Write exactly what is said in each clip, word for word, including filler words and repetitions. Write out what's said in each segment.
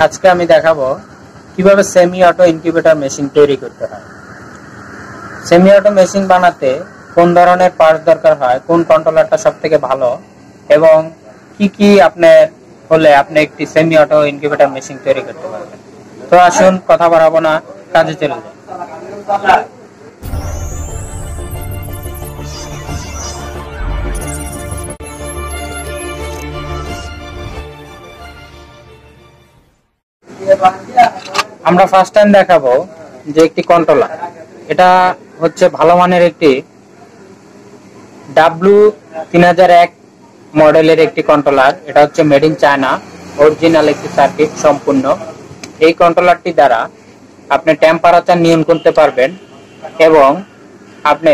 আজকে আমি দেখাবো কিভাবে সেমি অটো ইনকিউবেটর মেশিন তৈরি করতে হয়। সেমি অটো মেশিন বানাতে কোন ধরনের পার্টস দরকার হয়, কোন কন্ট্রোলারটা সবথেকে ভালো এবং কি কি আপনার হলে আপনি একটি সেমি অটো ইনকিউবেটর মেশিন তৈরি করতে পারবেন। তো আসুন কথা বাড়াবো না, কাজে চলে যাই। আমরা ফার্স্ট টাইম দেখাবো যে একটি কন্ট্রোলার, এটা হচ্ছে ভালো মানের একটি ডাব্লিউ তিন হাজার এক মডেলের একটি কন্ট্রোলার। এটা হচ্ছে মেড ইন চায়না, অরিজিনাল একটি সার্কিট সম্পূর্ণ। এই কন্ট্রোলারটি দ্বারা আপনি টেম্পারেচার নিয়ন্ত্রণ করতে পারবেন এবং আপনি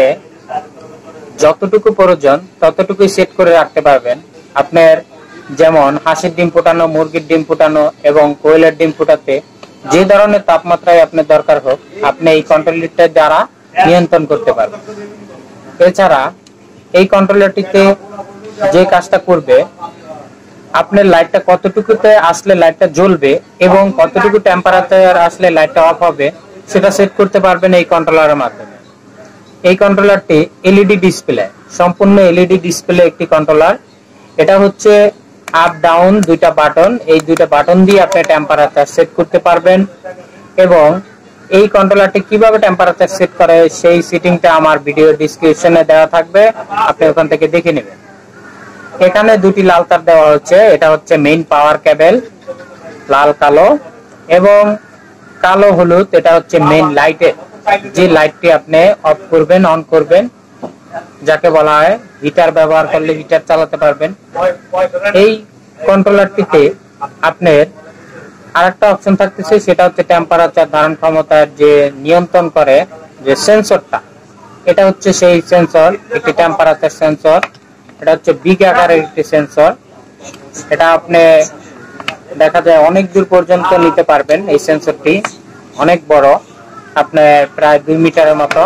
যতটুকু প্রয়োজন ততটুকুই সেট করে রাখতে পারবেন। আপনার যেমন হাঁসের ডিম ফোটানো, মুরগির ডিম ফোটানো এবং কোয়েলের ডিম ফোটাতে যে ধরনের তাপমাত্রায় আপনার দরকার হোক, আপনি এই কন্ট্রোলারটির দ্বারা নিয়ন্ত্রণ করতে পারবেন। এছাড়া এই কন্ট্রোলারটিতে যে কাজটা করবে, আপনার লাইটটা কতটুকুতে আসলে লাইটটা জ্বলবে এবং কতটুকু টেম্পারেচার আসলে লাইটটা অফ হবে সেটা সেট করতে পারবেন এই কন্ট্রোলারের মাধ্যমে। এই কন্ট্রোলারটি এলইডি ডিসপ্লে, সম্পূর্ণ এলইডি ডিসপ্লে একটি কন্ট্রোলার। এটা হচ্ছে আপ ডাউন দুইটা বাটন, এই দুইটা বাটন দিয়ে আপনি টেম্পারেচার সেট করতে পারবেন এবং এই কন্ট্রোলারটি কিভাবে টেম্পারেচার সেট করে সেই সেটিংটা আমার ভিডিও ডেসক্রিপশনে দেওয়া থাকবে, আপনি ওখান থেকে দেখে নেবেন। এখানে দুটি লাল তার দেওয়া হচ্ছে, এটা হচ্ছে মেইন পাওয়ার কেবল, লাল কালো এবং কালো হলুদ, এটা হচ্ছে মেইন লাইটের যে লাইটটি আপনি অফ করবেন অন করবেন, যাকে বলা হয় হিটার। ব্যবহার করলে হিটার চালাতে পারবেন। এই কন্ট্রোলারটিতে আপনার আরেকটা অপশন থাকতেছে, সেটা হচ্ছে টেম্পারেচার ধারণ ক্ষমতার যে নিয়ন্ত্রণ করে যে সেন্সরটা, এটা হচ্ছে সেই সেন্সর, একটি টেম্পারেচার সেন্সর। এটা হচ্ছে বিগ আকারের একটি সেন্সর। এটা আপনি দেখা যায় অনেক দূর পর্যন্ত নিতে পারবেন। এই সেন্সরটি অনেক বড়, আপনার প্রায় দুই মিটারের মতো।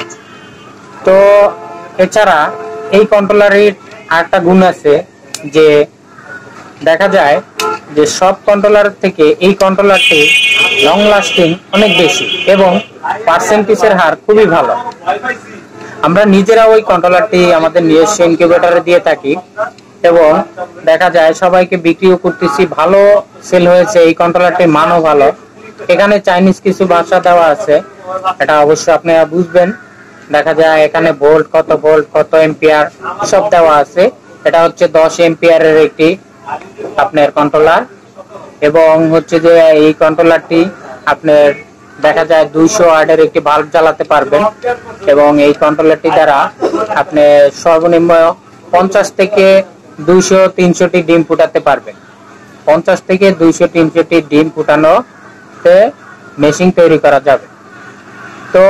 তো এছাড়া এই কন্ট্রোলারের আরেকটা গুণ আছে যে দেখা যায় যে সব কন্ট্রোলার থেকে এই কন্ট্রোলারটি লং লাস্টিং অনেক বেশি এবং পার্সেন্টেজের হার খুবই ভালো। আমরা নিজেরা ওই কন্ট্রোলারটি আমাদের নিজস্ব ইনকিউবেটরে দিয়ে থাকি এবং দেখা যায় সবাইকে বিক্রিও করতেছি, ভালো সেল হয়েছে। এই কন্ট্রোলারটির মানও ভালো। এখানে চাইনিজ কিছু ভাষা দেওয়া আছে, এটা অবশ্যই আপনারা বুঝবেন। দেখা যায় এখানে ভোল্ট কত, ভোল্ট কত, এম্পিয়ার সব দেওয়া আছে। এটা হচ্ছে দশ এম্পিয়ারের একটি আপনার কন্ট্রোলার এবং হচ্ছে যে এই কন্ট্রোলারটি আপনার দেখা যায় দুইশো ওয়াটের একটি বাল্ব জ্বালাতে পারবেন এবং এই কন্ট্রোলারটি দ্বারা আপনি সর্বনিম্ন পঞ্চাশ থেকে দুইশো তিনশোটি ডিম ফুটাতে পারবেন। পঞ্চাশ থেকে দুইশো তিনশোটি ডিম ফুটানোতে মেশিন তৈরি করা যাবে। তো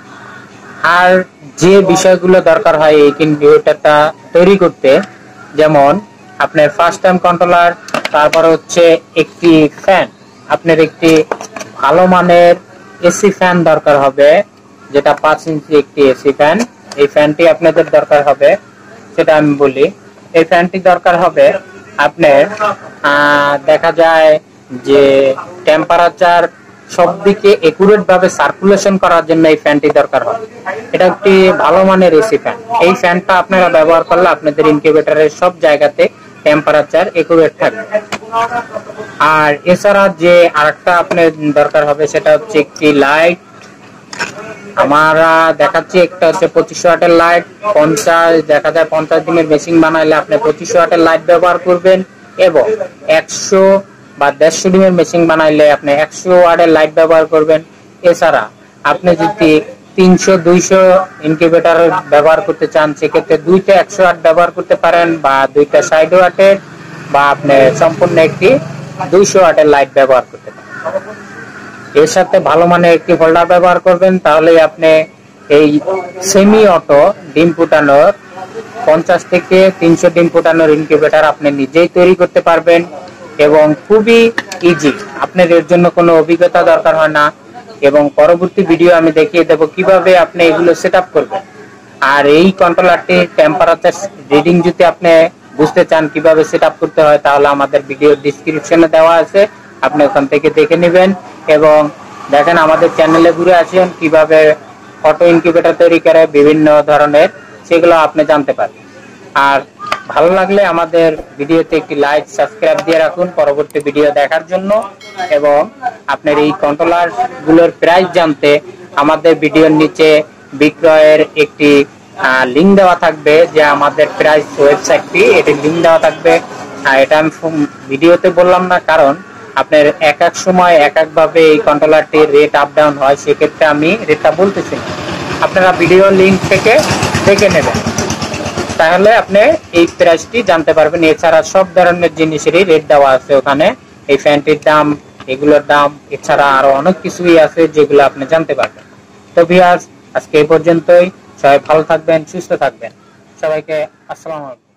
আর যে বিষয়গুলো দরকার হয় এই ইনকিউবেটরটা তৈরি করতে, যেমন আপনার ফার্স্ট টাইম কন্ট্রোলার, তারপর হচ্ছে একটি ফ্যান, আপনার একটি ভালো মানের এসি ফ্যান দরকার হবে, যেটা পাঁচ ইঞ্চি একটি এসি ফ্যান। এই ফ্যানটি আপনাদের দরকার হবে, সেটা আমি বলি। এই ফ্যানটি দরকার হবে আপনার দেখা যায় যে টেম্পারেচার সব দিকে একুরেট ভাবে সার্কুলেশন করার জন্য এই ফ্যানটি দরকার হয়। এটা একটি ভালো মানের এসি ফ্যান। এই ফ্যানটা আপনারা ব্যবহার করলে আপনাদের ইনকিউবেটরের সব জায়গাতে টেম্পারেচার একুরেট থাকবে। আর এছাড়া যে আরেকটা আপনার দরকার হবে সেটা হচ্ছে একটি লাইট। আমরা দেখাচ্ছি একটা হচ্ছে পঁচিশ ওয়াটের লাইট, পঞ্চাশ দেখা যায় পঞ্চাশ দিনের মেশিন বানাইলে আপনি পঁচিশ ওয়াটের লাইট ব্যবহার করবেন এবং একশো বা দেড়শো ডিমের মেশিন বানাইলে আপনি একশো ওয়াটের লাইট ব্যবহার করবেন। এছাড়া আপনি যদি তিনশো দুইশো ইনকিউবেটর ব্যবহার করতে চান, সেক্ষেত্রে দুইটা একশো ওয়াট ব্যবহার করতে পারেন বা দুইটা ষাট ওয়াটের বা আপনি সম্পূর্ণ একটি দুইশো ওয়াটের লাইট ব্যবহার করতে পারেন। এর সাথে ভালো মানের একটি হোল্ডার ব্যবহার করবেন, তাহলে আপনি এই সেমি অটো ডিম ফুটানোর পঞ্চাশ থেকে তিনশো ডিম ফুটানোর ইনকিউবেটর আপনি নিজেই তৈরি করতে পারবেন এবং খুবই ইজি। আপনার এর জন্য কোনো অভিজ্ঞতা দরকার হয় না এবং পরবর্তী ভিডিও আমি দেখিয়ে দেবো কিভাবে আপনি এগুলো সেট আপ করবেন। আর এই কন্ট্রোলারটি টেম্পারেচার রিডিং যদি আপনি বুঝতে চান কিভাবে সেট আপ করতে হয়, তাহলে আমাদের ভিডিও ডেসক্রিপশনে দেওয়া আছে, আপনি ওখান থেকে দেখে নেবেন এবং দেখেন আমাদের চ্যানেলে ঘুরে আসেন কিভাবে অটো ইনকিউবেটর তৈরি করে বিভিন্ন ধরনের, সেগুলো আপনি জানতে পারবেন। আর ভালো লাগলে আমাদের ভিডিওতে একটি লাইক সাবস্ক্রাইব দিয়ে রাখুন পরবর্তী ভিডিও দেখার জন্য। এবং আপনার এই কন্ট্রোলার গুলোর প্রাইস জানতে আমাদের ভিডিওর নিচে বিক্রয়ের একটি লিঙ্ক দেওয়া থাকবে, যে আমাদের প্রাইস ওয়েবসাইটটি, এটির লিঙ্ক দেওয়া থাকবে। এটা আমি ভিডিওতে বললাম না, কারণ আপনার এক এক সময় এক এক ভাবে এই কন্ট্রোলারটির রেট আপ ডাউন হয়, সেক্ষেত্রে আমি রেটটা বলতেছি না, আপনারা ভিডিও লিঙ্ক থেকে দেখে নেবেন, তাহলে আপনি এই প্রাইসটি জানতে পারবেন। এছাড়া সব ধরনের জিনিসেরই রেট দেওয়া আছে ওখানে, এই ফ্যানটির দাম, এগুলোর দাম, এছাড়া আরো অনেক কিছুই আছে যেগুলো আপনি জানতে পারবেন। তো ভিউয়ার্স, আজকে এই পর্যন্তই। সবাই ভালো থাকবেন, সুস্থ থাকবেন। সবাইকে আসসালামু আলাইকুম।